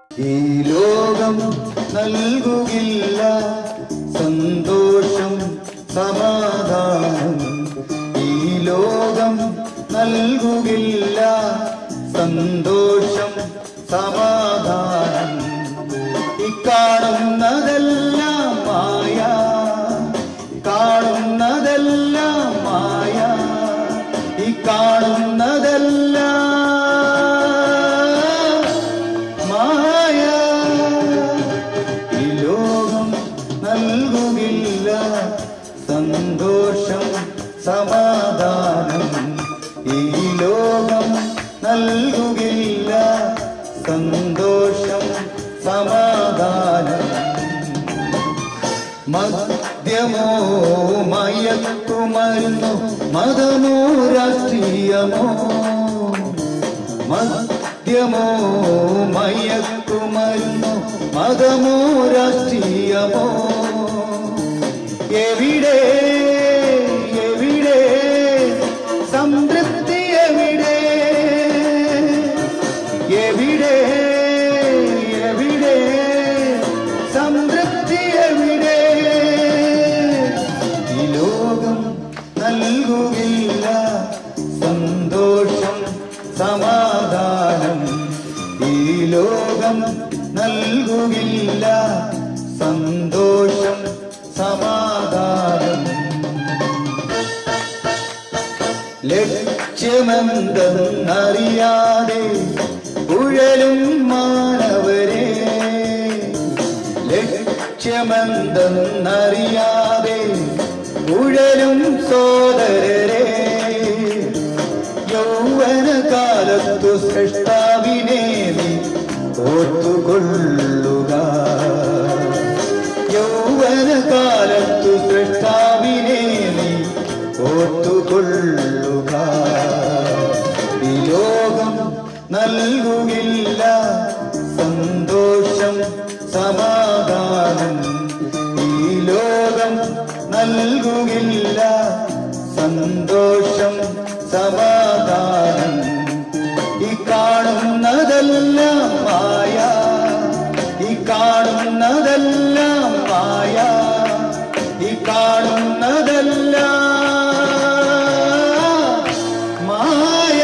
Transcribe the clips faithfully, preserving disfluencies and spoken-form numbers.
ഈ ലോകം നൽകുകില്ല സന്തോഷം സമാധാനം. ഈ ലോകം നൽകുകില്ല സന്തോഷം സമാധാനം. ഈ കാണുന്നതെല്ലാം മായ, കാണുന്നതെല്ലാം മായ, ഈ കാണുന്നതെല്ലാം മായ. ഈ ലോകം നൽകുകില്ല സന്തോഷം സമാധാനം. ഈ ലോകം നൽകുകില്ല സന്തോഷം സമാധാനം. മദ്യമോ മയക്കുമരുന്നോ മതമോ രാഷ്ട്രീയമോ, മദ്യമോ മയക്കുമരുന്നോ മതമോ രാഷ്ട്രീയമോ, എവിടെ എവിടെ സംതൃപ്തി, എവിടെ എവിടെ എവിടെ സംതൃപ്തി, എവിടെ? ഈ ലോകം നൽകുകില്ല സന്തോഷം സമാധാനം. ഈ ലോകം നൽകുകില്ല സന്തോഷം സമാധാനം. ലക്ഷ്യമെന്തെന്നറിയാതെ ഉഴലും മാനവരെ, ലക്ഷ്യമെന്തെന്നറിയാതെ ഉഴലും സോദരരെ, യൗവനകാലത്തു സൃഷ്ടാവിനെ നീ ഓർത്തുകൊള്ളുക. യൗവനകാലത്തു സൃഷ്ടാവിനെ നീ ഓർത്തുകൊള്ളുക. ഈ ലോകം നൽകുകില്ല സന്തോഷം സമാധാനം. ഈ ലോകം നൽകുകില്ല സന്തോഷം സമാധാനം. ഈ കാണുന്നതെല്ലാം മായ, ഈ കാണുന്നതെല്ലാം മായ, ഈ കാണുന്നതെല്ലാം മായ.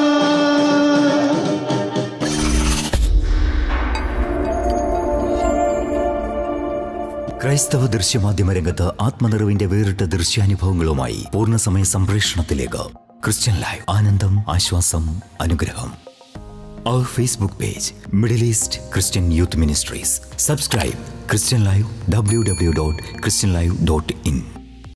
ക്രൈസ്തവ ദൃശ്യമാധ്യമ രംഗത്ത് ആത്മനിറവിന്റെ വേറിട്ട ദൃശ്യാനുഭവങ്ങളുമായി പൂർണ്ണസമയ സംപ്രേഷണത്തിലേക്ക് ക്രിസ്ത്യൻ ലൈവ്. ആനന്ദം, ആശ്വാസം, അനുഗ്രഹം. Our Facebook page, Middle East Christian Youth Ministries. Subscribe Christian Live, w w w dot christian live dot in.